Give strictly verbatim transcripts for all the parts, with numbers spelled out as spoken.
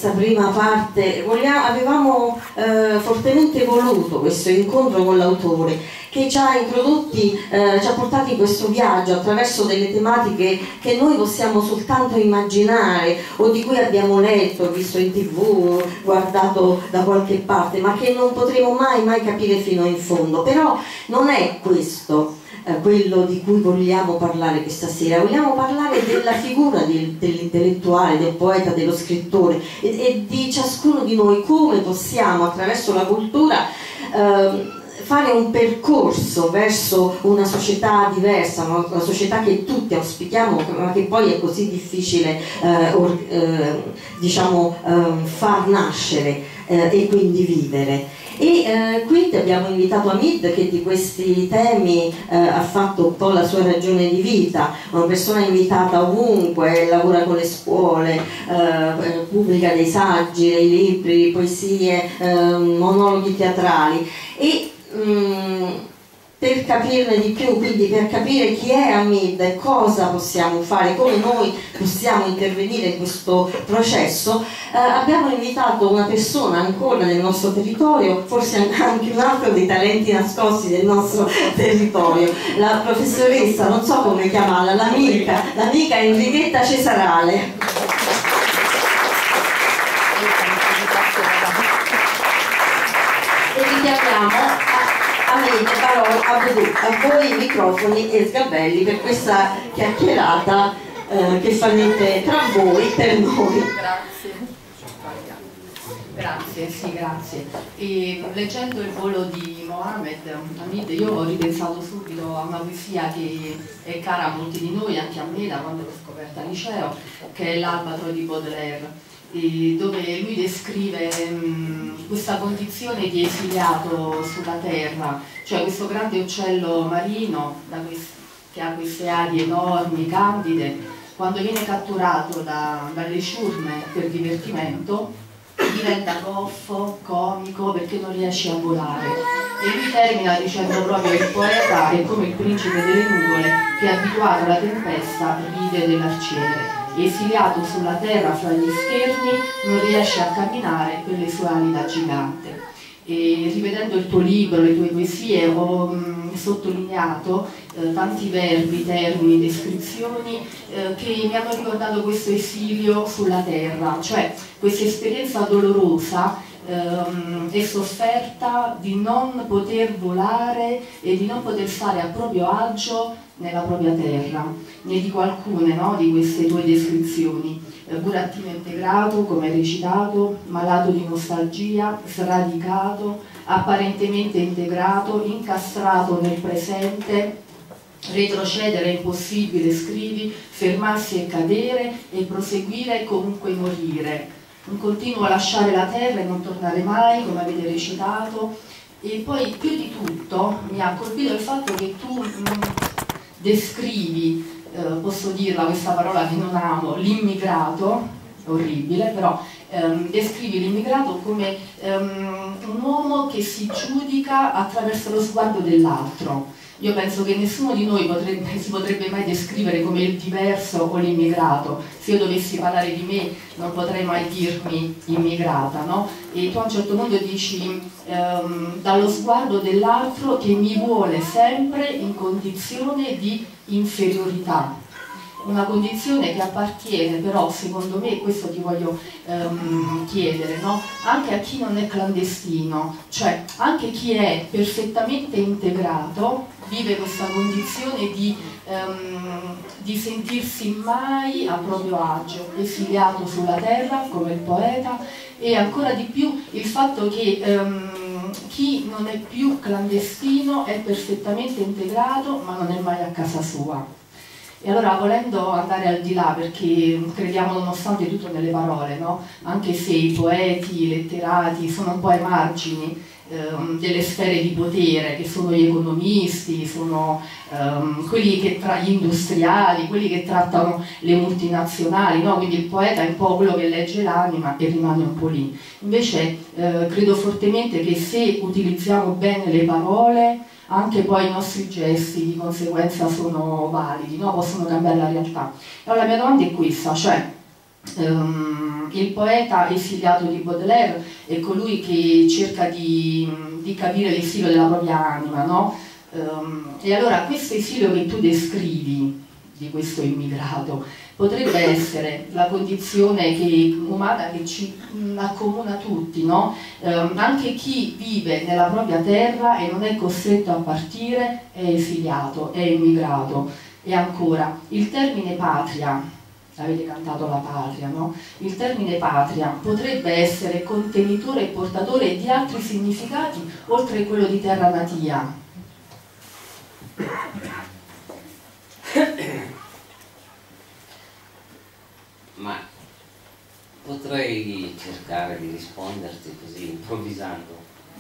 questa prima parte. Vogliamo, avevamo eh, fortemente voluto questo incontro con l'autore, che ci ha introdotti, eh, ci ha portati in questo viaggio attraverso delle tematiche che noi possiamo soltanto immaginare o di cui abbiamo letto, visto in tv, guardato da qualche parte, ma che non potremo mai mai capire fino in fondo. Però non è questo eh, quello di cui vogliamo parlare questa sera. Vogliamo parlare della figura dell'intellettuale, del poeta, dello scrittore e, e di ciascuno di noi, come possiamo attraverso la cultura eh, fare un percorso verso una società diversa, una società che tutti auspichiamo, ma che poi è così difficile eh, or, eh, diciamo, eh, far nascere eh, e quindi vivere. E eh, quindi abbiamo invitato Hamid, che di questi temi eh, ha fatto un po' la sua ragione di vita, una persona invitata ovunque, lavora con le scuole, eh, pubblica dei saggi, dei libri, poesie, eh, monologhi teatrali. E mm, per capirne di più, quindi per capire chi è Hamid e cosa possiamo fare, come noi possiamo intervenire in questo processo, eh, abbiamo invitato una persona ancora del nostro territorio, forse anche un altro dei talenti nascosti del nostro territorio, la professoressa, non so come chiamarla, l'amica, l'amica Enrichetta Cesarale. E richiamiamo a, a voi i microfoni e sgabelli per questa chiacchierata eh, che farete tra voi per noi. Grazie. Grazie, sì, grazie. E, leggendo il volo di Mohamed Hamid, io ho ripensato subito a una poesia che è cara a molti di noi, anche a me da quando l'ho scoperta al liceo, che è l'Albatro di Baudelaire, dove lui descrive mh, questa condizione di esiliato sulla terra, cioè questo grande uccello marino da che ha queste ali enormi, candide, quando viene catturato da, dalle ciurme per divertimento diventa goffo, comico, perché non riesce a volare. E lui termina dicendo proprio: il poeta è come il principe delle nuvole che, abituato alla tempesta, ride dell'arciere. Esiliato sulla terra fra gli schermi, non riesce a camminare per le sue ali da gigante. E rivedendo il tuo libro, le tue poesie, ho mh, sottolineato eh, tanti verbi, termini, descrizioni eh, che mi hanno ricordato questo esilio sulla terra, cioè questa esperienza dolorosa ehm, e sofferta di non poter volare e di non poter stare a proprio agio nella propria terra. Ne dico alcune, no, di queste tue descrizioni: eh, burattino integrato, come recitato, malato di nostalgia, sradicato, apparentemente integrato, incastrato nel presente, retrocedere è impossibile, scrivi, fermarsi e cadere e proseguire e comunque morire, un continuo lasciare la terra e non tornare mai, come avete recitato. E poi più di tutto mi ha colpito il fatto che tu mh, descrivi, eh, posso dirla questa parola che non amo, l'immigrato, orribile, però ehm, descrivi l'immigrato come ehm, un uomo che si giudica attraverso lo sguardo dell'altro. Io penso che nessuno di noi potrebbe, si potrebbe mai descrivere come il diverso o l'immigrato. Se io dovessi parlare di me non potrei mai dirmi immigrata, no? E tu a un certo punto dici ehm, dallo sguardo dell'altro che mi vuole sempre in condizione di inferiorità. Una condizione che appartiene però, secondo me, questo ti voglio ehm, chiedere, no? Anche a chi non è clandestino, cioè anche chi è perfettamente integrato vive questa condizione di, ehm, di sentirsi mai a proprio agio, esiliato sulla terra come il poeta, e ancora di più il fatto che ehm, chi non è più clandestino è perfettamente integrato ma non è mai a casa sua. E allora, volendo andare al di là, perché crediamo nonostante tutto nelle parole, no? Anche se i poeti, i letterati sono un po' ai margini ehm, delle sfere di potere, che sono gli economisti, sono ehm, quelli che tra gli industriali, quelli che trattano le multinazionali, no? Quindi il poeta è un po' quello che legge l'anima e rimane un po' lì. Invece eh, credo fortemente che se utilizziamo bene le parole, anche poi i nostri gesti di conseguenza sono validi, no? Possono cambiare la realtà. Allora la mia domanda è questa, cioè Um, il poeta esiliato di Baudelaire è colui che cerca di, di capire l'esilio della propria anima, no? Um, e allora questo esilio che tu descrivi di questo immigrato potrebbe essere la condizione che, umana che ci mh, accomuna tutti, no? Um, anche chi vive nella propria terra e non è costretto a partire è esiliato, è immigrato. E ancora, il termine patria, avete cantato la patria, no? Il termine patria potrebbe essere contenitore e portatore di altri significati oltre quello di terra natia. Ma potrei cercare di risponderti così improvvisando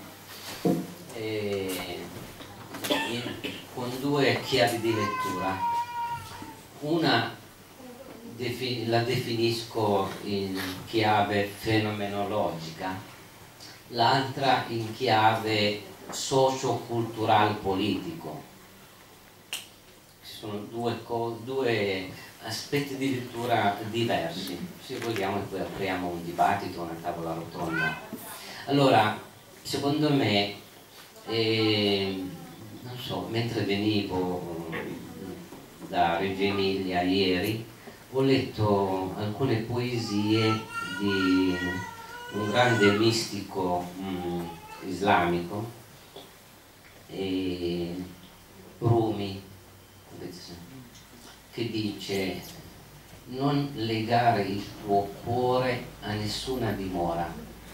e, in, con due chiavi di lettura. Una la definisco in chiave fenomenologica, l'altra in chiave socio-cultural politico. Ci sono due, due aspetti di lettura diversi, se vogliamo, e poi apriamo un dibattito, una tavola rotonda. Allora, secondo me, eh, non so, mentre venivo da Reggio Emilia ieri, ho letto alcune poesie di un grande mistico mh, islamico, e Rumi, che dice: non legare il tuo cuore a nessuna dimora.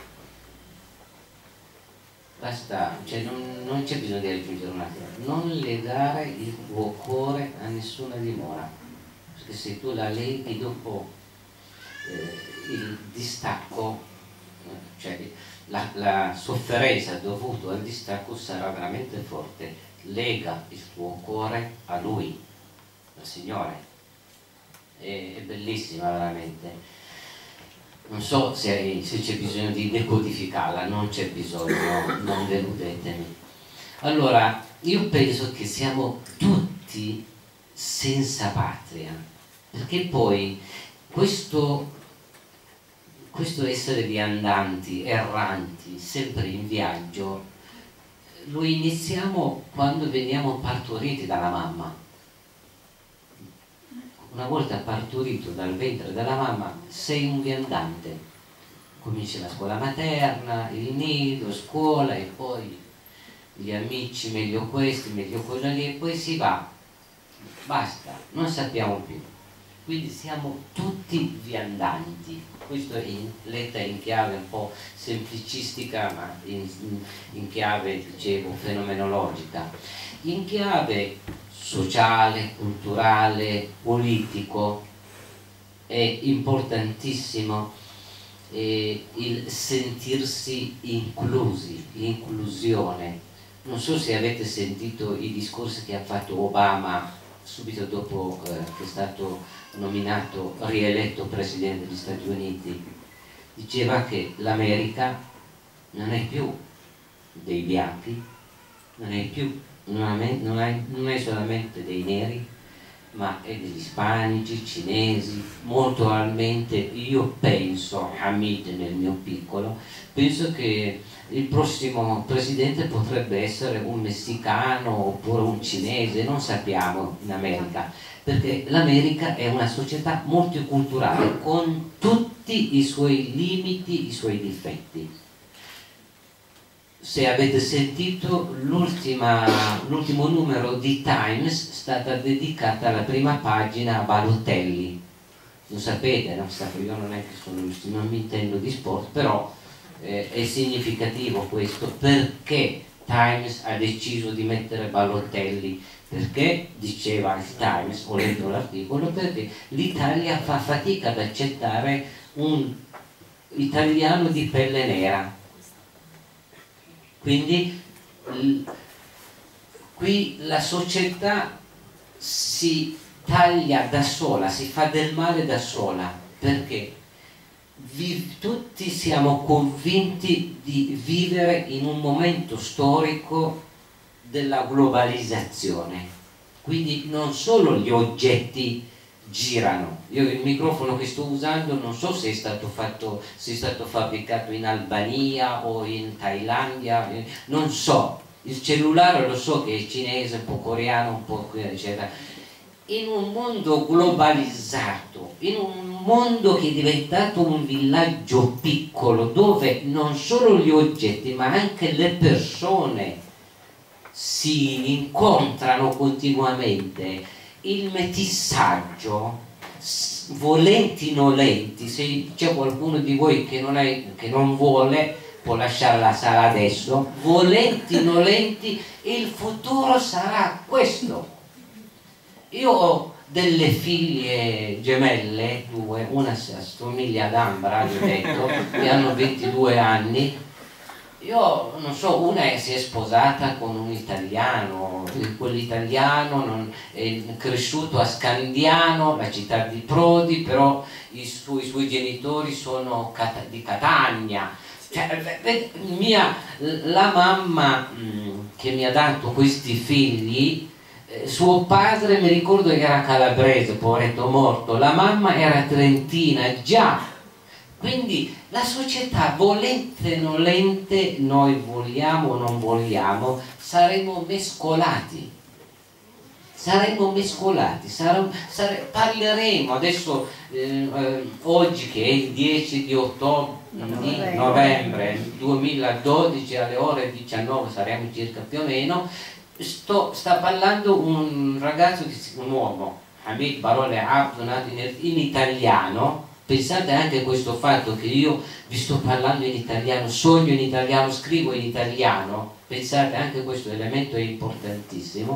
Basta, cioè non, non c'è bisogno di aggiungere una cosa. Non legare il tuo cuore a nessuna dimora, perché se tu la leghi dopo eh, il distacco, cioè la, la sofferenza dovuta al distacco sarà veramente forte. Lega il tuo cuore a Lui, al Signore. È, è bellissima veramente. Non so se, se c'è bisogno di decodificarla, non c'è bisogno, non deludetemi. Allora, io penso che siamo tutti senza patria, perché poi questo, questo essere viandanti, erranti, sempre in viaggio, lo iniziamo quando veniamo partoriti dalla mamma. Una volta partorito dal ventre della mamma sei un viandante, cominci la scuola materna, il nido, scuola e poi gli amici, meglio questi, meglio quello lì, e poi si va, basta, non sappiamo più. Quindi siamo tutti viandanti. Questo è letta in chiave un po' semplicistica, ma in, in chiave, dicevo, fenomenologica. In chiave sociale, culturale, politico è importantissimo eh, il sentirsi inclusi, l'inclusione. Non so se avete sentito i discorsi che ha fatto Obama subito dopo eh, che è stato nominato, rieletto Presidente degli Stati Uniti. Diceva che l'America non è più dei bianchi, non è più non è, non è, non è solamente dei neri, ma è degli ispanici, cinesi. Molto probabilmente io penso, Hamid nel mio piccolo, penso che il prossimo presidente potrebbe essere un messicano oppure un cinese, non sappiamo in America, perché l'America è una società multiculturale con tutti i suoi limiti, i suoi difetti. Se avete sentito, l'ultimo numero di Times è stata dedicata alla prima pagina a Balotelli. Lo sapete, no? Io non è che sono, non mi intendo di sport, però eh, è significativo questo. Perché Times ha deciso di mettere Balotelli? Perché, diceva il Times, ho letto l'articolo, perché l'Italia fa fatica ad accettare un italiano di pelle nera. Quindi qui la società si taglia da sola, si fa del male da sola, perché vi, tutti siamo convinti di vivere in un momento storico della globalizzazione. Quindi non solo gli oggetti girano. Io il microfono che sto usando non so se è stato fatto, se è stato fabbricato in Albania o in Thailandia, non so. Il cellulare lo so che è cinese, un po' coreano, un po' eccetera. In un mondo globalizzato, in un mondo che è diventato un villaggio piccolo, dove non solo gli oggetti ma anche le persone si incontrano continuamente, il metissaggio, volenti nolenti, se c'è qualcuno di voi che non, è, che non vuole, può lasciare la sala adesso, volenti nolenti, il futuro sarà questo. Io ho delle figlie gemelle, due, una si assomiglia ad Ambra, gli ho detto, che hanno ventidue anni. Io non so, una si è sposata con un italiano, quell'italiano è cresciuto a Scandiano, la città di Prodi, però i suoi, i suoi genitori sono di Catania. Cioè, mia, la mamma mh, che mi ha dato questi figli, eh, suo padre mi ricordo che era calabrese, poveretto morto, la mamma era trentina, già. Quindi la società, volente o nolente, noi vogliamo o non vogliamo, saremo mescolati. Saremo mescolati, saremo, sare, parleremo adesso, eh, eh, oggi che è il dieci di ottobre, di novembre duemiladodici alle ore diciannove, saremo circa più o meno, sto, sta parlando un ragazzo, un uomo, Hamid Barole Abdu, nato in, in italiano. Pensate anche a questo fatto che io vi sto parlando in italiano, sogno in italiano, scrivo in italiano, pensate anche a questo elemento è importantissimo.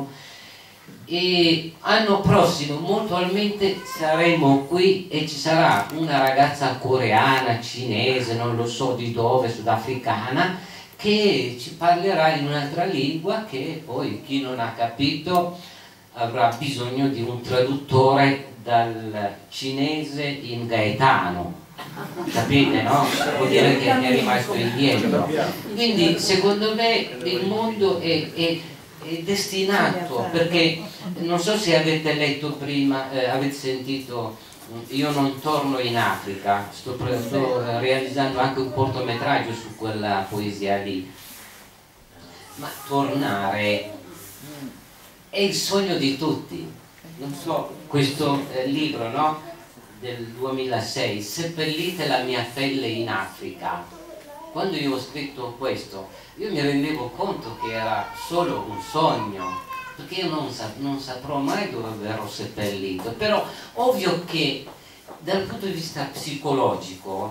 E l'anno prossimo molto probabilmente saremo qui e ci sarà una ragazza coreana, cinese, non lo so di dove, sudafricana, che ci parlerà in un'altra lingua che poi chi non ha capito avrà bisogno di un traduttore dal cinese in gaetano, capite, no? Vuol dire che è rimasto indietro. Quindi secondo me il mondo è, è, è destinato, perché non so se avete letto prima, eh, avete sentito Io non torno in Africa, sto, sto realizzando anche un cortometraggio su quella poesia lì, ma tornare è il sogno di tutti. Non so, questo eh, libro, no? Del duemilasei, Seppellite la mia pelle in Africa. Quando io ho scritto questo, io mi rendevo conto che era solo un sogno, perché io non, sa non saprò mai dove verrò seppellito. Però ovvio che dal punto di vista psicologico,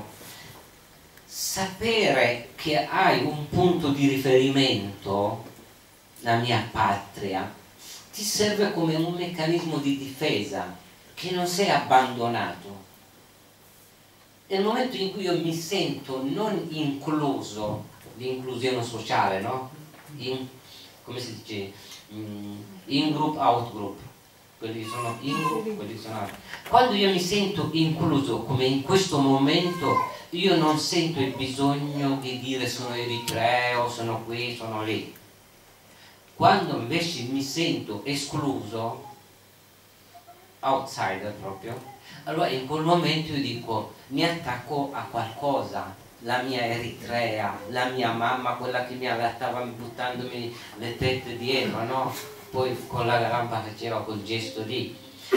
sapere che hai un punto di riferimento, la mia patria, ti serve come un meccanismo di difesa, che non sei abbandonato. Nel momento in cui io mi sento non incluso, l'inclusione sociale, no? In, come si dice? In group, out group. Quelli sono in group, quelli sono out. Quando io mi sento incluso, come in questo momento, io non sento il bisogno di dire sono eritreo, sono qui, sono lì. Quando invece mi sento escluso, outsider proprio, allora in quel momento io dico, mi attacco a qualcosa, la mia Eritrea, la mia mamma, quella che mi allattava buttandomi le tette dietro, no? Poi con la rampa che c'era, col gesto lì.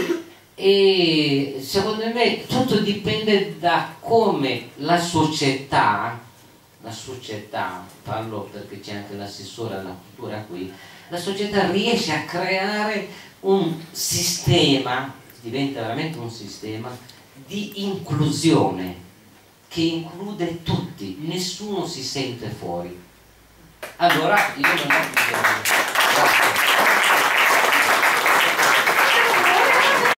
E secondo me tutto dipende da come la società, la società, parlo perché c'è anche l'assessore alla cultura qui, la società riesce a creare un sistema, diventa veramente un sistema di inclusione che include tutti, nessuno si sente fuori. Allora io non ho bisogno. Grazie.